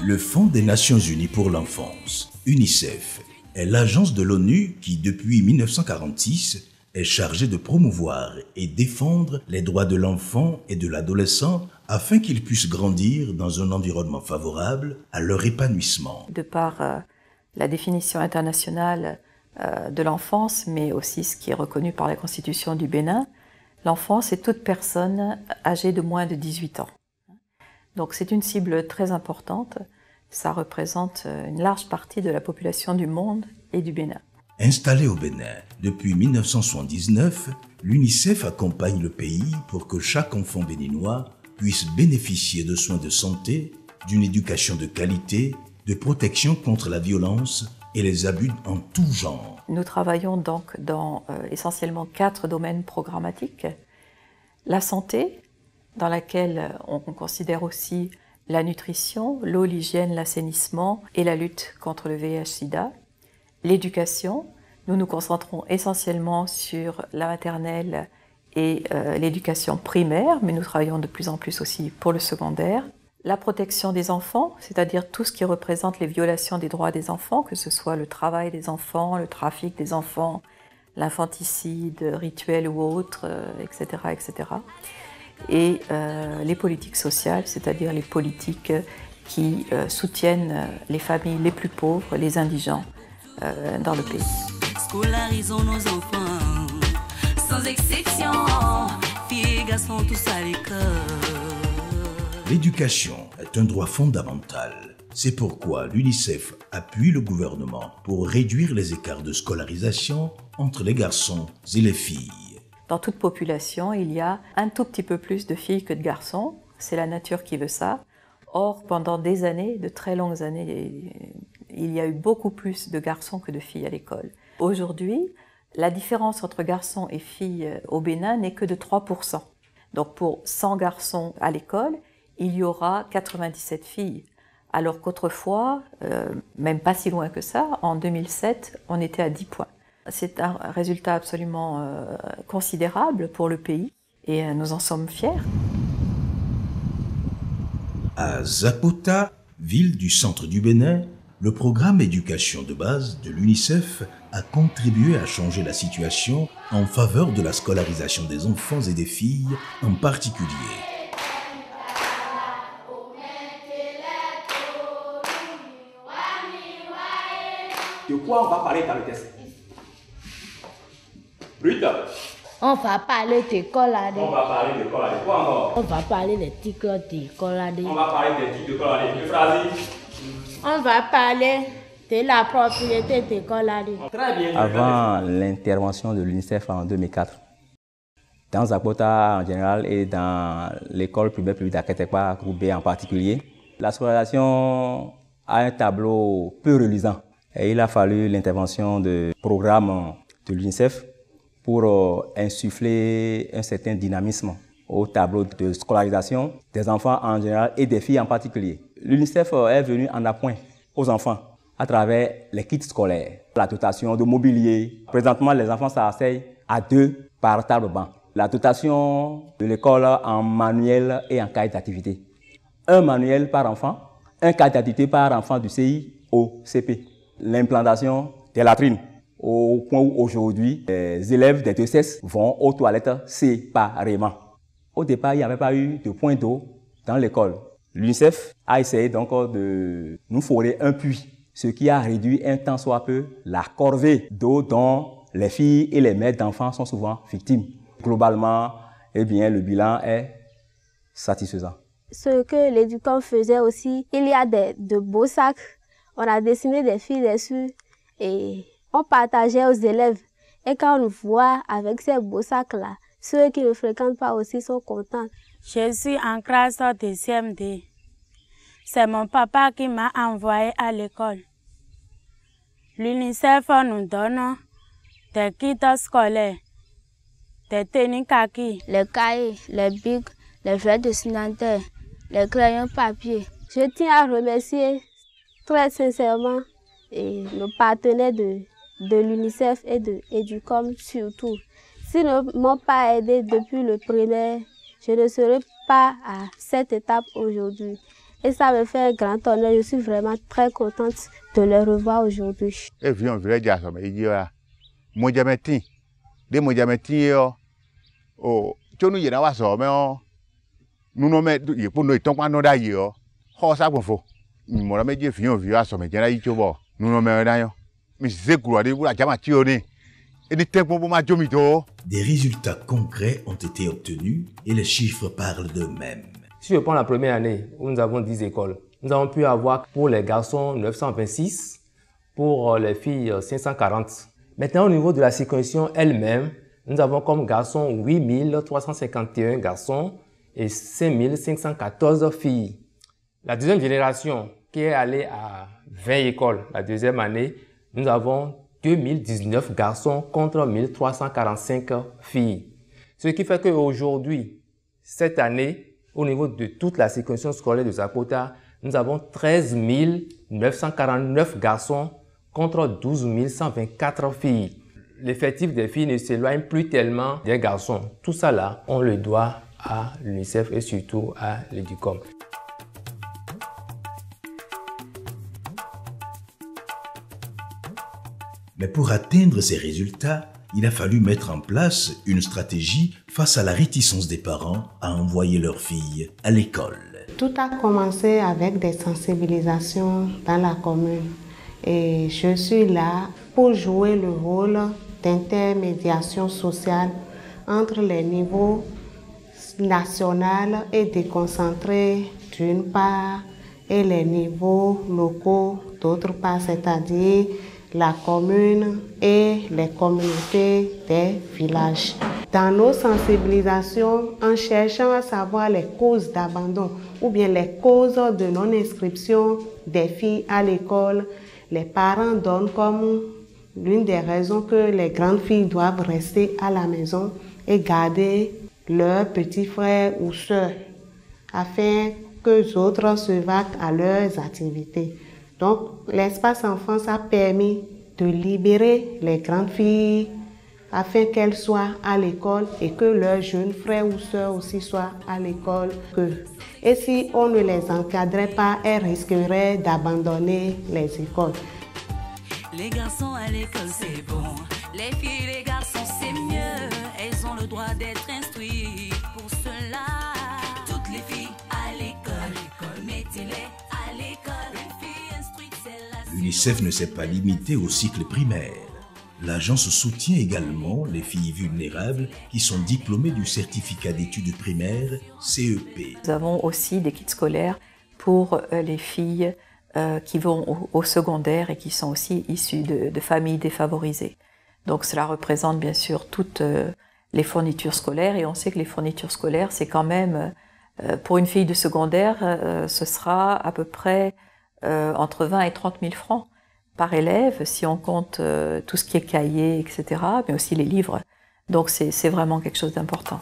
Le Fonds des Nations Unies pour l'enfance, UNICEF, est l'agence de l'ONU qui, depuis 1946, est chargée de promouvoir et défendre les droits de l'enfant et de l'adolescent afin qu'ils puissent grandir dans un environnement favorable à leur épanouissement. De par la définition internationale de l'enfance, mais aussi ce qui est reconnu par la Constitution du Bénin, l'enfance est toute personne âgée de moins de 18 ans. Donc c'est une cible très importante, ça représente une large partie de la population du monde et du Bénin. Installée au Bénin depuis 1979, l'UNICEF accompagne le pays pour que chaque enfant béninois puisse bénéficier de soins de santé, d'une éducation de qualité, de protection contre la violence et les abus en tout genre. Nous travaillons donc dans essentiellement 4 domaines programmatiques. La santé, dans laquelle on considère aussi la nutrition, l'eau, l'hygiène, l'assainissement et la lutte contre le VIH-Sida. L'éducation, nous nous concentrons essentiellement sur la maternelle et l'éducation primaire, mais nous travaillons de plus en plus aussi pour le secondaire. La protection des enfants, c'est-à-dire tout ce qui représente les violations des droits des enfants, que ce soit le travail des enfants, le trafic des enfants, l'infanticide, rituel ou autre, etc., etc. Et les politiques sociales, c'est-à-dire les politiques qui soutiennent les familles les plus pauvres, les indigents dans le pays. Scolarisons nos enfants, sans exception, filles et garçons tous à l'école. L'éducation est un droit fondamental. C'est pourquoi l'UNICEF appuie le gouvernement pour réduire les écarts de scolarisation entre les garçons et les filles. Dans toute population, il y a un tout petit peu plus de filles que de garçons. C'est la nature qui veut ça. Or, pendant des années, de très longues années, il y a eu beaucoup plus de garçons que de filles à l'école. Aujourd'hui, la différence entre garçons et filles au Bénin n'est que de 3%. Donc pour 100 garçons à l'école, il y aura 97 filles. Alors qu'autrefois, même pas si loin que ça, en 2007, on était à 10 points. C'est un résultat absolument considérable pour le pays et nous en sommes fiers. À Zapota, ville du centre du Bénin, le programme éducation de base de l'UNICEF a contribué à changer la situation en faveur de la scolarisation des enfants et des filles en particulier. De quoi on va parler dans le test? Rita. On va parler d'école. On va parler d'école. De quoi encore? On va parler des titres d'école. On va parler des titres d'école. Une phrase. On va parler de la propriété d'école. Très bien. Avant l'intervention de l'UNICEF en 2004, dans Zapota en général et dans l'école primaire publique d'Aketekpa, groupe B en particulier, la scolarisation a un tableau peu reluisant. Et il a fallu l'intervention de programmes de l'UNICEF pour insuffler un certain dynamisme au tableau de scolarisation des enfants en général et des filles en particulier. L'UNICEF est venu en appoint aux enfants à travers les kits scolaires, la dotation de mobilier. Présentement, les enfants s'asseyent à 2 par table-banc. La dotation de l'école en manuel et en cahier d'activité. Un manuel par enfant, un cahier d'activité par enfant du CI au CP. L'implantation des latrines, au point où aujourd'hui les élèves des deux sexes vont aux toilettes séparément. Au départ, il n'y avait pas eu de point d'eau dans l'école. L'UNICEF a essayé donc de nous forer un puits, ce qui a réduit un tant soit peu la corvée d'eau dont les filles et les mères d'enfants sont souvent victimes. Globalement, eh bien, le bilan est satisfaisant. Ce que l'éducant faisait aussi, il y a de beaux sacs. On a dessiné des filles dessus et on partageait aux élèves. Et quand on voit avec ces beaux sacs-là, ceux qui ne fréquentent pas aussi sont contents. Je suis en classe de CM2. C'est mon papa qui m'a envoyé à l'école. L'UNICEF nous donne des kits scolaires, des tenues kaki, les cahiers, les bics, les feuilles dessinateurs, les crayons papier. Je tiens à remercier très sincèrement et nos partenaires de l'UNICEF et de Educom surtout. S'ils ne m'ont pas aidé depuis le primaire, je ne serais pas à cette étape aujourd'hui. et ça me fait un grand honneur. Je suis vraiment très contente de les revoir aujourd'hui. Et puis on voulait dire ça, mais il dit moi jamais oh tu nous y en a ça mais nous non mais il pour nous tant qu'on nous d'ailleurs oh ça bon faux moi mais dire vieux à ça mais il y a eu tu vois nous non mais d'ailleurs mais c'est quoi de la jama tioni et des temps pour ma jomito. Des résultats concrets ont été obtenus et les chiffres parlent d'eux-mêmes. Si je prends la première année où nous avons 10 écoles, nous avons pu avoir pour les garçons 926, pour les filles 540. Maintenant, au niveau de la circonscription elle-même, nous avons comme garçons 8351 garçons et 5514 filles. La deuxième génération qui est allée à 20 écoles, la deuxième année, nous avons 2019 garçons contre 1345 filles. Ce qui fait qu'aujourd'hui, cette année, au niveau de toute la circonscription scolaire de Zapota, nous avons 13 949 garçons contre 12 124 filles. L'effectif des filles ne s'éloigne plus tellement des garçons. Tout ça là, on le doit à l'UNICEF et surtout à l'EDUCOM. Mais pour atteindre ces résultats, il a fallu mettre en place une stratégie face à la réticence des parents à envoyer leurs filles à l'école. Tout a commencé avec des sensibilisations dans la commune. Et je suis là pour jouer le rôle d'intermédiation sociale entre les niveaux national et déconcentré d'une part et les niveaux locaux d'autre part, c'est-à-dire la commune et les communautés des villages. Dans nos sensibilisations, en cherchant à savoir les causes d'abandon ou bien les causes de non-inscription des filles à l'école, les parents donnent comme l'une des raisons que les grandes filles doivent rester à la maison et garder leurs petits frères ou sœurs afin que les autres se vaquent à leurs activités. Donc, l'espace enfance a permis de libérer les grandes filles afin qu'elles soient à l'école et que leurs jeunes frères ou sœurs aussi soient à l'école. Et si on ne les encadrait pas, elles risqueraient d'abandonner les écoles. Les garçons à l'école, c'est bon. Les filles, les garçons, c'est mieux. Elles ont le droit d'être instruites. Pour cela, toutes les filles à l'école, mettez-les à l'école. Une fille instruite, c'est la... L'UNICEF ne s'est pas limité au cycle primaire. L'agence soutient également les filles vulnérables qui sont diplômées du certificat d'études primaires CEP. Nous avons aussi des kits scolaires pour les filles qui vont au secondaire et qui sont aussi issues de familles défavorisées. Donc cela représente bien sûr toutes les fournitures scolaires et on sait que les fournitures scolaires c'est quand même, pour une fille de secondaire, ce sera à peu près entre 20 et 30 000 francs par élève si on compte tout ce qui est cahier, etc., mais aussi les livres. Donc c'est vraiment quelque chose d'important.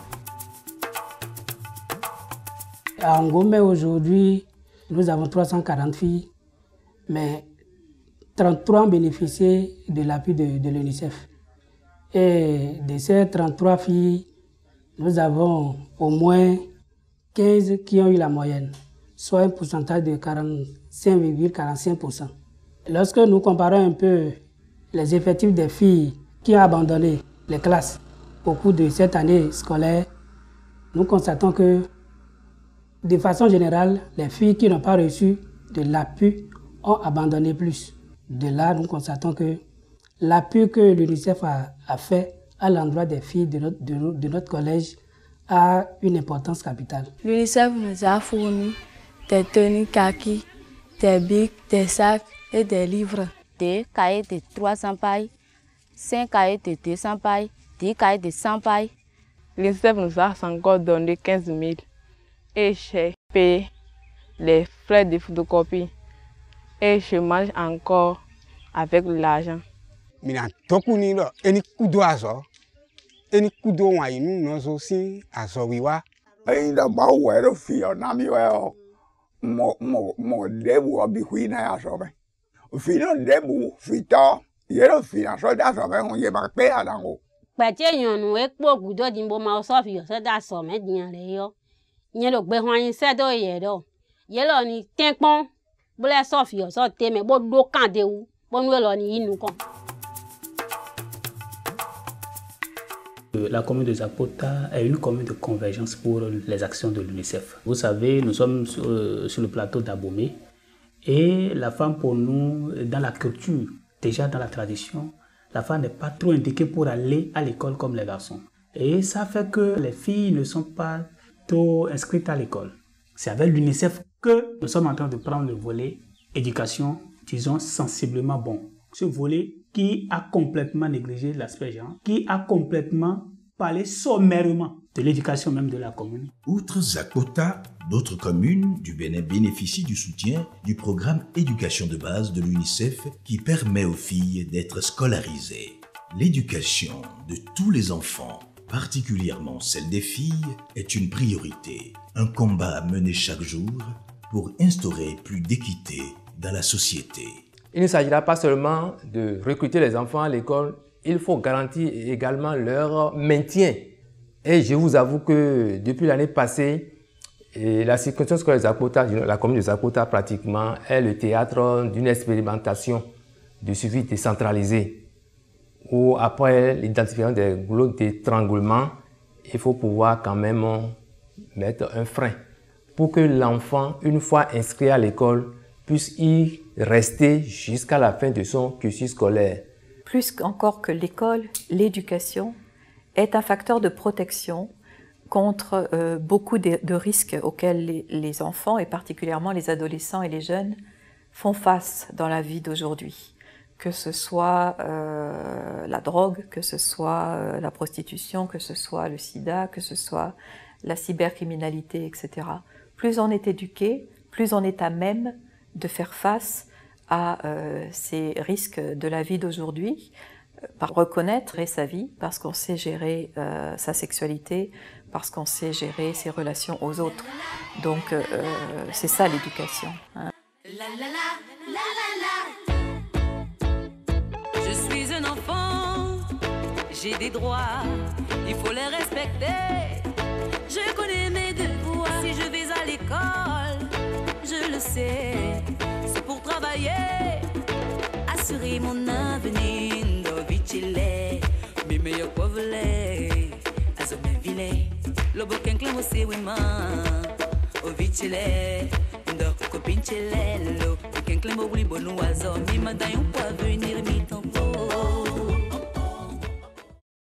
À Ngombe aujourd'hui, nous avons 340 filles, mais 33 ont bénéficié de l'appui de l'UNICEF. Et de ces 33 filles, nous avons au moins 15 qui ont eu la moyenne, soit un pourcentage de 45,45%. Lorsque nous comparons un peu les effectifs des filles qui ont abandonné les classes au cours de cette année scolaire, nous constatons que, de façon générale, les filles qui n'ont pas reçu de l'appui ont abandonné plus. De là, nous constatons que l'appui que l'UNICEF a fait à l'endroit des filles de notre collège a une importance capitale. L'UNICEF nous a fourni des tenues kaki, des bics, des sacs et des livres. Des cahiers de 300 pailles, 5 cahiers de 200 pailles, 10 cahiers de 100 pailles. L'UNICEF nous a encore donné 15 000 et j'ai payé les frais de photocopie et je mange encore avec l'argent. Mina tokuni lo eni kudo aso eni kudo wa inu no so si aso wiwa ainda ba wero fio na mi weo mo debu obi huina aso be fino debu fito yero fina so da so be on ye ba pe adango pete yan nu epo gudo di bo ma so fi yo so da so me diyan re yo yen lo gbe hwan yin se do ye do Yelo ni tenkpon, bole sofio so teme bo do kande ou, bon welo ni inu kon. La commune de Zakpota est une commune de convergence pour les actions de l'UNICEF. Vous savez, nous sommes sur le plateau d'Abomey et la femme pour nous, dans la culture, déjà dans la tradition, la femme n'est pas trop indiquée pour aller à l'école comme les garçons. Et ça fait que les filles ne sont pas trop inscrites à l'école. C'est avec l'UNICEF que nous sommes en train de prendre le volet éducation, disons, sensiblement bon. Ce volet qui a complètement négligé l'aspect genre, qui a complètement parlé sommairement de l'éducation même de la commune. Outre Zakpota, d'autres communes du Bénin bénéficient du soutien du programme éducation de base de l'UNICEF qui permet aux filles d'être scolarisées. L'éducation de tous les enfants, particulièrement celle des filles, est une priorité, un combat mené chaque jour pour instaurer plus d'équité dans la société. Il ne s'agira pas seulement de recruter les enfants à l'école, il faut garantir également leur maintien. Et je vous avoue que depuis l'année passée, la circonscription scolaire de Zakpota, la commune de Zakpota pratiquement, est le théâtre d'une expérimentation de suivi décentralisé, où après l'identification des goulots d'étranglement, il faut pouvoir quand même mettre un frein pour que l'enfant, une fois inscrit à l'école, puisse y rester jusqu'à la fin de son cursus scolaire. Plus encore que l'école, l'éducation est un facteur de protection contre beaucoup de risques auxquels les enfants, et particulièrement les adolescents et les jeunes, font face dans la vie d'aujourd'hui. Que ce soit la drogue, que ce soit la prostitution, que ce soit le sida, que ce soit la cybercriminalité, etc. Plus on est éduqué, plus on est à même de faire face à ces risques de la vie d'aujourd'hui, par reconnaître sa vie, parce qu'on sait gérer sa sexualité, parce qu'on sait gérer ses relations aux autres. Donc c'est ça l'éducation. Hein. Je suis un enfant, j'ai des droits, il faut les respecter. Je connais mes devoirs, si je vais à l'école, je le sais, c'est pour travailler, assurer mon avenir. Dovichile, mes meilleurs pauvres, azome vile, le boken clem aussi oui man, ovichile, ndo copinchile, lo boken clem oui bon oiseau, mi madayon pas venir mi ton.